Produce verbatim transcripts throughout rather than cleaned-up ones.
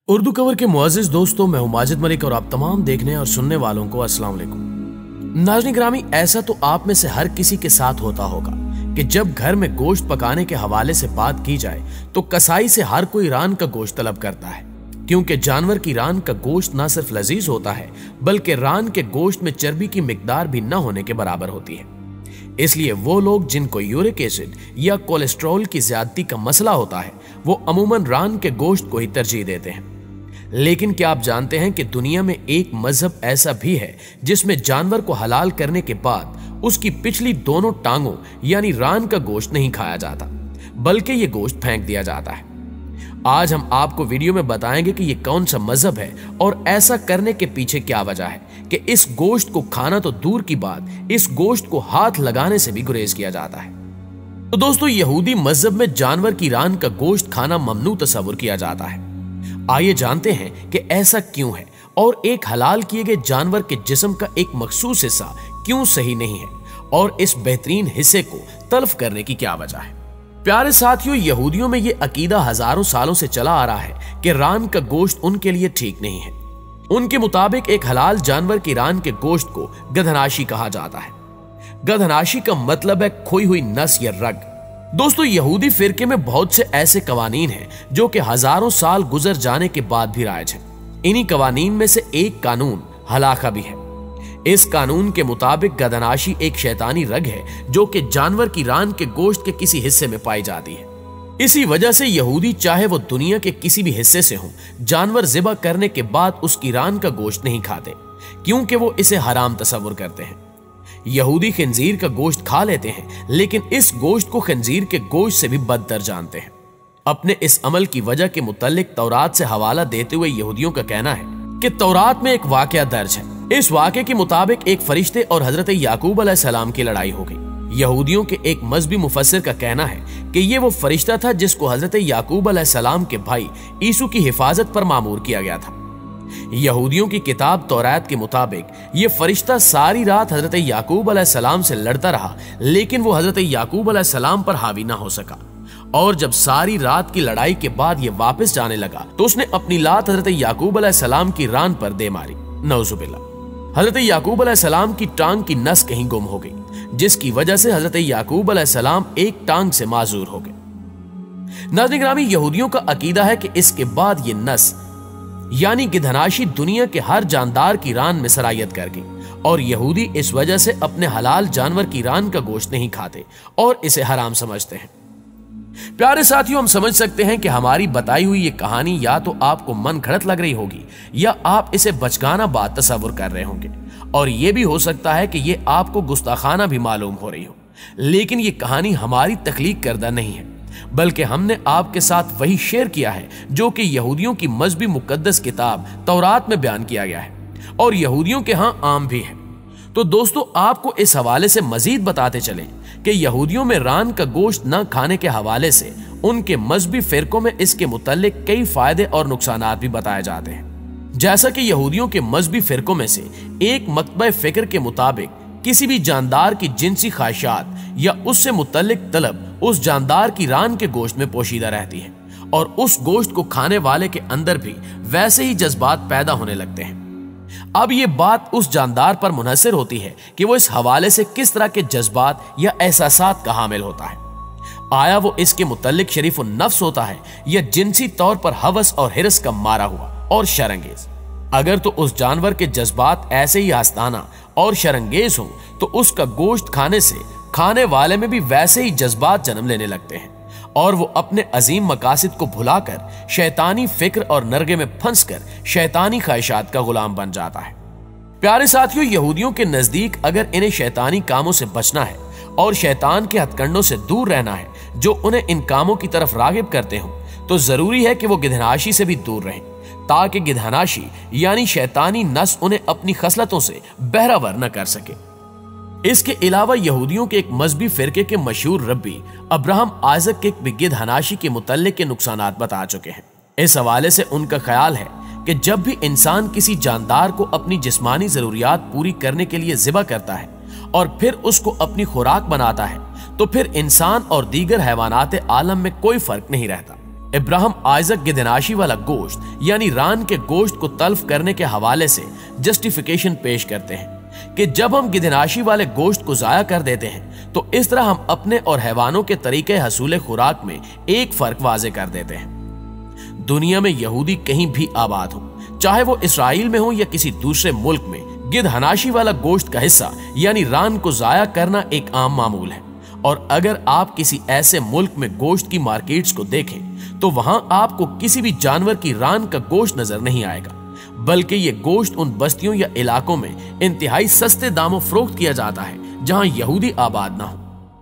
Urdu cover के मुअज़्ज़िज़ दोस्तों, मैं हूं माजिद मलिक और आप तमाम देखने और सुनने वालों को अस्सलाम वालेकुम। नाज़रीन ग्रामी, ऐसा तो आप में से हर किसी के साथ होता होगा कि जब घर में गोश्त पकाने के हवाले से बात की जाए तो कसाई से हर कोई रान का गोश्त तलब करता है, क्योंकि जानवर की रान का गोश्त ना सिर्फ लजीज होता है बल्कि रान के गोश्त में चर्बी की मिकदार भी न होने के बराबर होती है। इसलिए वो लोग जिनको यूरिक एसिड या कोलेस्ट्रॉल की ज्यादती का मसला होता है वो अमूमन रान के गोश्त को ही तरजीह देते हैं। लेकिन क्या आप जानते हैं कि दुनिया में एक मजहब ऐसा भी है जिसमें जानवर को हलाल करने के बाद उसकी पिछली दोनों टांगों यानी रान का गोश्त नहीं खाया जाता बल्कि ये गोश्त फेंक दिया जाता है। आज हम आपको वीडियो में बताएंगे कि ये कौन सा मजहब है और ऐसा करने के पीछे क्या वजह है कि इस गोश्त को खाना तो दूर की बात, इस गोश्त को हाथ लगाने से भी गुरेज किया जाता है। तो दोस्तों, यहूदी मजहब में जानवर की रान का गोश्त खाना ममनू तस्वुर किया जाता है। आइए जानते हैं कि ऐसा क्यों है और एक हलाल किए गए जानवर के जिस्म का एक मखसूस हिस्सा क्यों सही नहीं है और इस बेहतरीन हिस्से को तल्फ करने की क्या वजह है। प्यारे साथियों, यहूदियों में यह अकीदा हजारों सालों से चला आ रहा है कि रान का गोश्त उनके लिए ठीक नहीं है। उनके मुताबिक एक हलाल जानवर की रान के गोश्त को गधनाशी कहा जाता है। गधनाशी का मतलब है खोई हुई नस या रग। दोस्तों, यहूदी फिरके में बहुत से ऐसे कवानीन हैं जो कि हजारों साल गुजर जाने के बाद भी राइज हैं। इन्हीं कवानीन में से एक कानून हलाका भी है। इस कानून के मुताबिक गधनाशी एक शैतानी रग है जो कि जानवर की रान के गोश्त के किसी हिस्से में पाई जाती है। इसी वजह से यहूदी चाहे वो दुनिया के किसी भी हिस्से से हो, जानवर ज़िबा करने के बाद उसकी रान का गोश्त नहीं खाते, क्योंकि वो इसे हराम तस्वुर करते हैं। यहूदी खंजीर का गोश्त खा लेते हैं, लेकिन इस गोश्त को खंजीर के गोश्त से भी बदतर जानते हैं। अपने इस अमल की वजह के मुतालिक तौरात से हवाला देते हुए यहूदियों का कहना है कि तौरात में एक वाकया दर्ज है। इस वाक़े के मुताबिक एक फरिश्ते और हजरत याकूब अलैहिस्सलाम की लड़ाई हो गई। यहूदियों के एक मजहबी मुफस्सिर का कहना है कि ये वो फरिश्ता था जिसको हजरत याकूब अलैहिस्सलाम के भाई ईसू की हिफाजत पर मामूर किया गया था। यहूदियों की किताब तौरात के मुताबिक ये फरिश्ता सारी रात हजरत याकूब अलैहिस्सलाम से लड़ता रहा, लेकिन वो हजरत याकूब अलैहिस्सलाम पर हावी ना हो सका। और जब सारी रात की लड़ाई के बाद ये वापस जाने लगा तो उसने अपनी लात हजरत याकूब अलैहिस्सलाम की रान पर दे मारी। नौजुबिल्लाह। हजरत याकूब अलैहिस्सलाम की टांग की नस कहीं गुम हो गई, जिसकी वजह से हजरत याकूब अलैहिस्सलाम एक टांग से माजूर हो गए। नाज़रीन ग्रामी, यहूदियों का अकीदा है कि इसके बाद ये नस यानी गिधनाशी दुनिया के हर जानदार की रान में सरायत कर गई और यहूदी इस वजह से अपने हलाल जानवर की रान का गोश्त नहीं खाते और इसे हराम समझते हैं। प्यारे साथियों, हम समझ सकते हैं कि हमारी बताई हुई ये कहानी या तो आपको मन घड़त लग रही होगी या आप इसे बचकाना बात तस्वुर कर रहे होंगे, और ये भी हो सकता है कि ये आपको गुस्ताखाना भी मालूम हो रही हो। लेकिन ये कहानी हमारी तख्लीक करदा नहीं है, बल्कि हमने आपके साथ वही शेयर किया है जो कि यहूदियों की मजहबी मुकद्दस किताब तौरात में बयान किया गया है और यहूदियों के यहाँ आम भी है। तो दोस्तों, आपको इस हवाले से मजीद बताते चलें कि यहूदियों में रान का गोश्त न खाने के हवाले से उनके मजहबी फिरकों में इसके मुताल्लिक कई फायदे और नुकसानात भी बताए जाते हैं। जैसा कि यहूदियों के मजहबी फिरकों में से एक मकतबा फिक्र के मुताबिक किसी भी जानदार की जिनसी ख्वाहिशात या उससे मुतल्लिक तलब उस जानदार की रान के गोश्त में पोशीदा रहती है और उस गोश्त को खाने वाले के अंदर भी वैसे ही जज्बात पैदा होने लगते हैं। अब ये बात उस जानदार पर मुनहसर होती है कि वो इस हवाले से किस तरह के जज्बात या एहसासात का हामिल होता है। आया वो इसके मुतल्लिक शरीफ नफ्स होता है या जिनसी तौर पर हवस और हिरस का मारा हुआ और शरंगेज। अगर तो उस जानवर के जज्बात ऐसे ही आस्ताना और शरंगेज हो तो उसका गोश्त खाने से खाने वाले में भी वैसे ही जज्बात जन्म लेने लगते हैं और वो अपने अजीम मकासिद को भुलाकर शैतानी फिक्र और नरगे में फंस कर शैतानी ख्वाहिशात का गुलाम बन जाता है। प्यारे साथियों, यहूदियों के नजदीक अगर इन्हें शैतानी कामों से बचना है और शैतान के हथकंडों से दूर रहना है जो उन्हें इन कामों की तरफ रागिब करते हो, तो जरूरी है कि वो गिधनाशी से भी दूर रहें, ताकि गिधनाशी यानी शैतानी नस उन्हें अपनी खसलतों से बहरावर न कर सके। इसके अलावा यहूदियों के एक मजहबी फिरके के मशहूर रब्बी अब्राहम आइजक के भी गिधनाशी के मुतल्लिक के नुकसानात बता चुके हैं। इस हवाले से उनका ख्याल है कि जब भी इंसान किसी जानदार को अपनी जिस्मानी जरूरियात पूरी करने के लिए ज़िबा करता है और फिर उसको अपनी खुराक बनाता है, तो फिर इंसान और दीगर हैवानात आलम में कोई फर्क नहीं रहता। इब्राहिम आइजक गिदनाशी वाला गोश्त यानी रान के गोश्त को तल्फ करने के हवाले से जस्टिफिकेशन पेश करते हैं कि जब हम गिदनाशी वाले गोश्त को जाया कर देते हैं तो इस तरह हम अपने और हैवानों के तरीके हसूल खुराक में एक फर्क वाजे कर देते हैं। दुनिया में यहूदी कहीं भी आबाद हो, चाहे वो इसराइल में हो या किसी दूसरे मुल्क में, गिदहनाशी वाला गोश्त का हिस्सा यानी रान को जाया करना एक आम मामूल है। और अगर आप किसी ऐसे मुल्क में गोश्त की मार्केट्स को देखें तो वहां आपको किसी भी जानवर की रान का गोश्त नजर नहीं आएगा, बल्कि ये गोश्त उन बस्तियों या इलाकों में इंतहाई सस्ते दामों फरोख्त किया जाता है जहां यहूदी आबाद ना हो।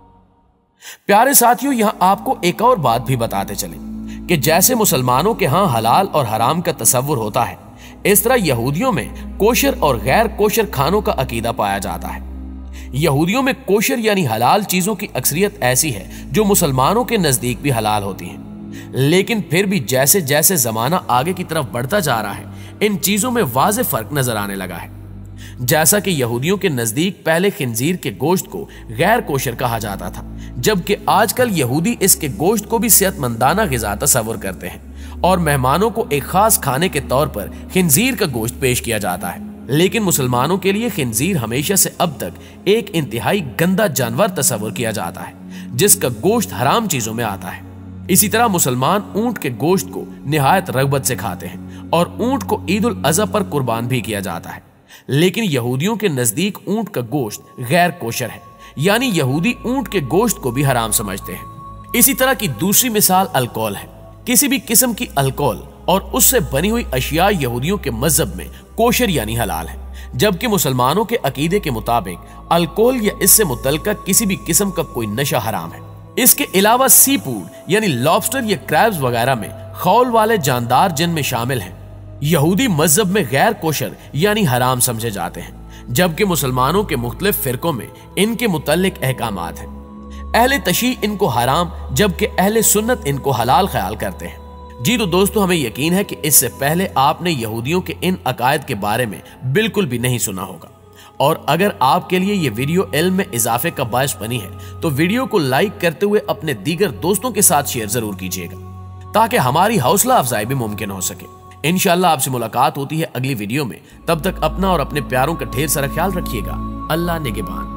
प्यारे साथियों, यहां आपको एक और बात भी बताते चले कि जैसे मुसलमानों के यहां हलाल और हराम का तसव्वुर होता है, इस तरह यहूदियों में कोशर और गैर कोशर खानों का अकीदा पाया जाता है। यहूदियों में कोशर यानी हलाल चीजों की अक्सरियत ऐसी है जो मुसलमानों के नजदीक भी हलाल होती हैं, लेकिन फिर भी जैसे जैसे जमाना आगे की तरफ बढ़ता जा रहा है, इन चीजों में वाज़ेह फर्क नजर आने लगा है। जैसा कि यहूदियों के नजदीक पहले खिंजीर के गोश्त को गैर कोशर कहा जाता था, जबकि आजकल यहूदी इसके गोश्त को भी सेहतमंदाना गिज़ा तस्वुर करते हैं और मेहमानों को एक खास खाने के तौर पर खिंजीर का गोश्त पेश किया जाता है। लेकिन मुसलमानों के लिए खिंजीर हमेशा से अब तक एक इंतहाई गंदा जानवर तस्वुर किया जाता है जिसका गोश्त हराम चीजों में आता है। इसी तरह मुसलमान ऊंट के गोश्त को निहायत रगबत से खाते हैं और ऊंट को ईद उल अज़हा पर कुर्बान भी किया जाता है। लेकिन यहूदियों के नजदीक ऊंट का गोश्त गैर कोशर है, यानी यहूदी ऊंट के गोश्त को भी हराम समझते हैं। इसी तरह की दूसरी मिसाल अल्कोहल है। किसी भी किस्म की अल्कोहल और उससे बनी हुई अशिया यहूदियों के मजहब में कोशर यानी हलाल है, जबकि मुसलमानों के अकीदे के मुताबिक अल्कोहल या इससे मुतल्लिका किसी भी किस्म का कोई नशा हराम है। इसके अलावा सी फूड यानी लॉबस्टर या क्रैब्स वगैरह में खौल वाले जानदार जिनमें शामिल हैं, यहूदी मजहब में गैर कोशर यानी हराम समझे जाते हैं, जबकि मुसलमानों के मुख्तलिफ फिरकों में इनके मुतल्लिक अहकामात हैं। अहले तशी इनको हराम जबकि अहले सुन्नत इनको हलाल ख्याल करते हैं। जी तो दोस्तों, हमें यकीन है कि इससे पहले आपने यहूदियों के इन अकायद के बारे में बिल्कुल भी नहीं सुना होगा, और अगर आपके लिए ये वीडियो इल्म में इजाफे का बायस बनी है तो वीडियो को लाइक करते हुए अपने दीगर दोस्तों के साथ शेयर जरूर कीजिएगा ताकि हमारी हौसला अफजाई भी मुमकिन हो सके। इंशाअल्लाह आपसे मुलाकात होती है अगली वीडियो में। तब तक अपना और अपने प्यारों का ढेर सारा ख्याल रखिएगा। अल्लाह निगहबान।